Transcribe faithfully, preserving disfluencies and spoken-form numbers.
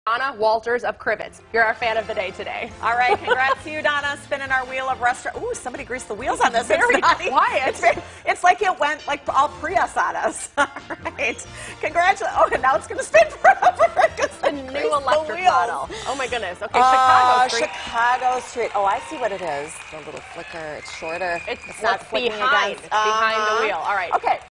Donna Walters of Crivets. You're our fan of the day today. All right, congrats to you, Donna, spinning our wheel of restaurant. Ooh, somebody greased the wheels on this. Very it's not, quiet. It's, very, it's like it went like all Prius on us. All right, congratulations. Oh, and now it's going to spin forever. The new electric model. Oh my goodness. Okay, uh, Chicago Street. Chicago Street. Oh, I see what it is. The little flicker. It's shorter. It's, it's not it's flicking behind. against. It's behind uh-huh. the wheel. All right. Okay.